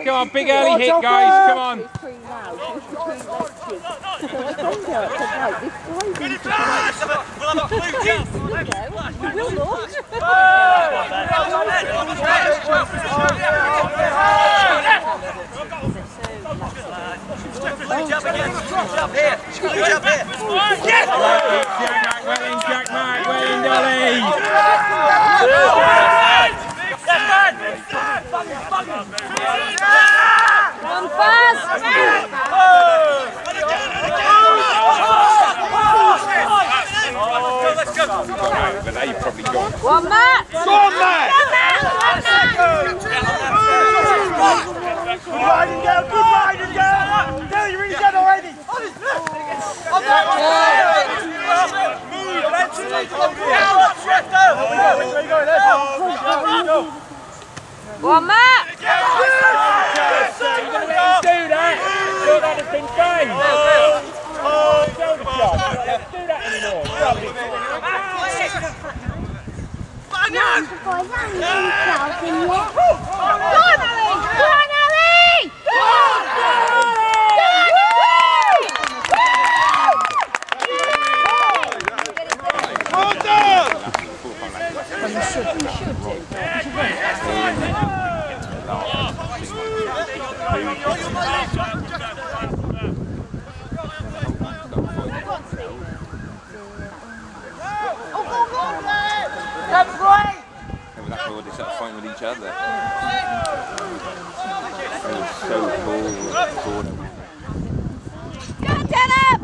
Come on, big early hit, guys. Come on. Jack Mack, well in, Dolly. One fast! But now you've probably gone. One Matt! Go on, Matt! Good riding, girl! Good riding, girl! Girl, you're really good already! One Matt! You're going to let him do that. Your that has been game. Shoulder shot. Don't do that anymore. They started fighting with each other. It was so cool. Go, Dylan!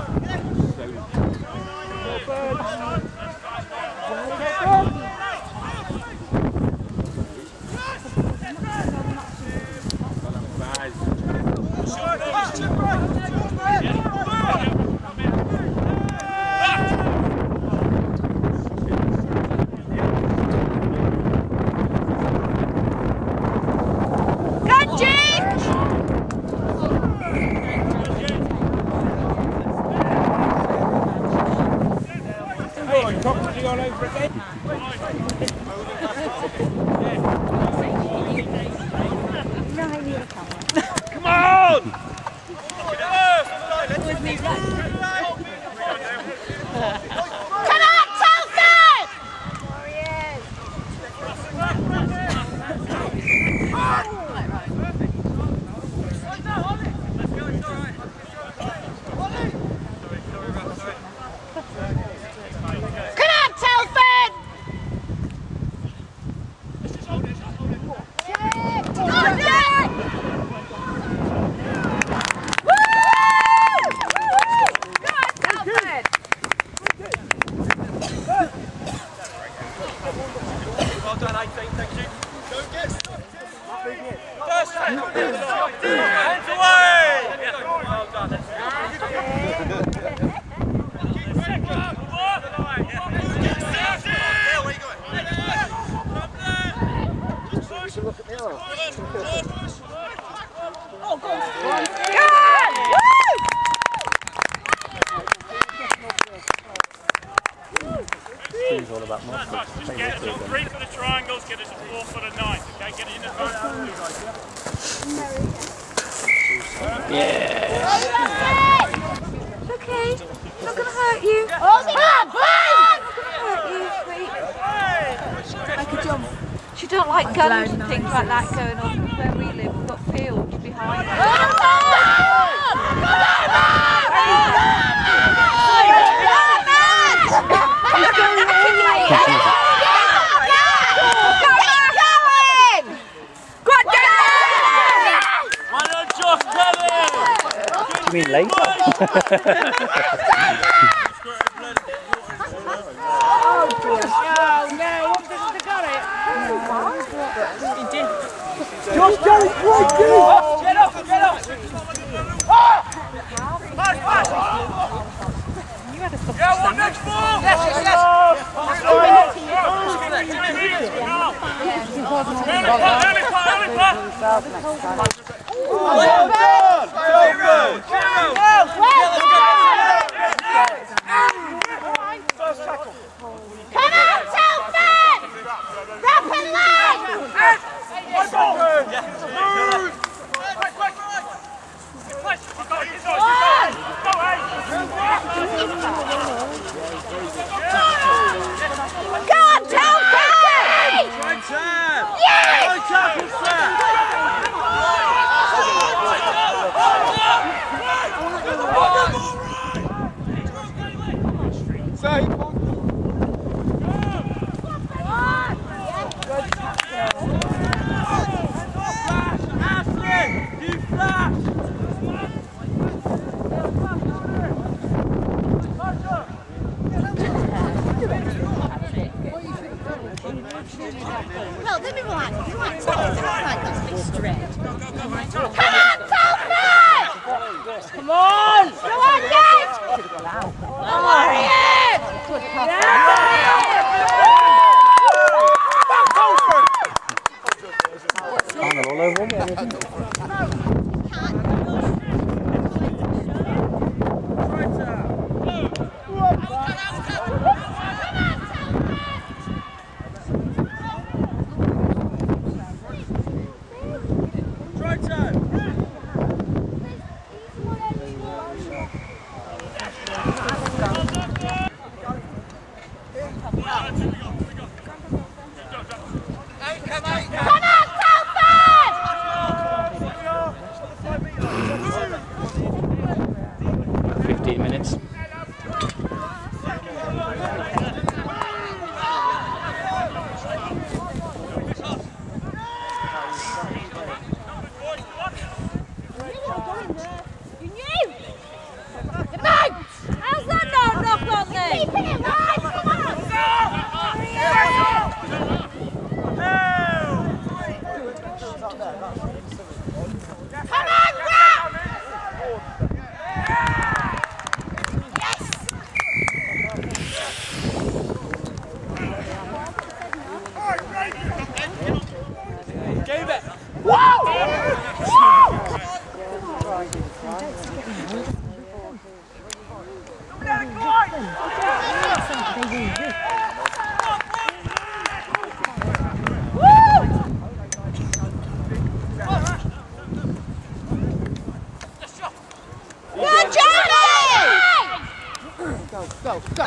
All over again. Come on! Come on, Telford! Hands away! Well done. It's all about muscle. Just get us on 3 for the triangles, get us on 4 for the 9. Okay, get it in advance. Yeah. Okay, not gonna hurt you. Not gonna hurt you, sweet. Make a jump. She don't like guns and things like that going on. Where we live, we've got fields behind us. You mean later? Oh dear. No, what does the got it? Josh, go! Get off! Get off! Pass! Yeah, what next ball? Yes! Well done! Very good! First tackle. Come on, Telford! Wrap and line! Move! minutes. How's that not knock on me? Keeping it right, come on! Come on, Rob! Yes! Give it! Whoa! Go, Keep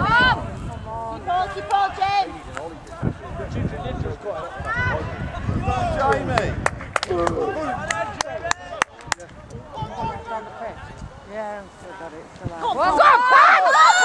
on, James! Jamie! Yeah, I've still got it. Still Go on, Pam!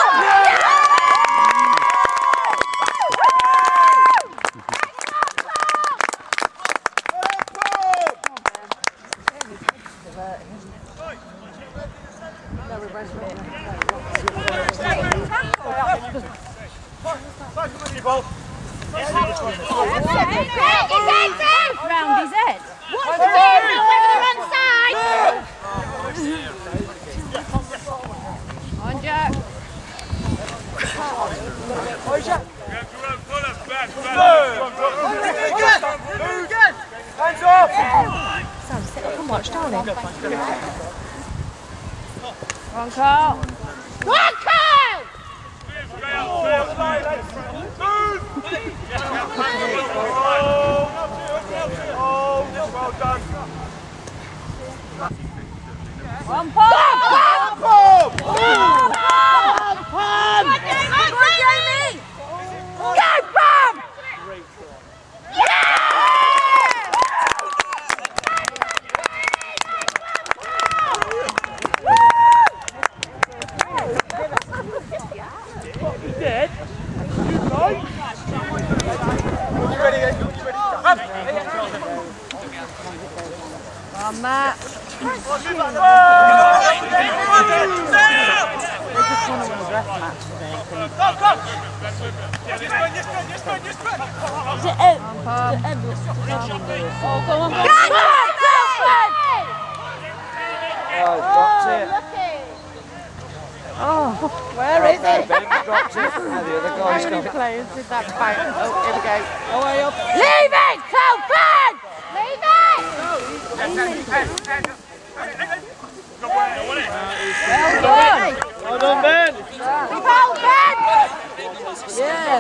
Round his head. What's the doing? Over the wrong side! On, Jack. Hands off! Sam, sit up and watch, darling. On, Carl. Go on, Carl! Well done. On, Paul. On, Matt. Oh, where is it? Ben dropped it. Now the other guy's got it. Players did that fight. Oh, here we go. Away up. Leave it, Telford! Leave it! Well done, Ben. Telford! Yeah.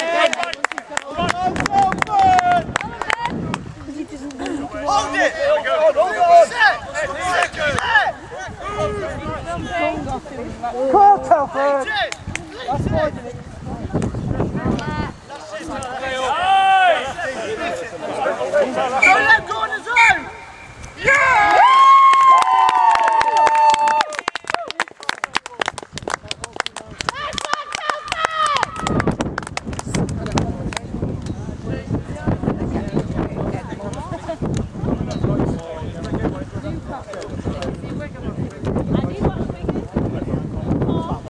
Hold it. Call Telford. That's fine.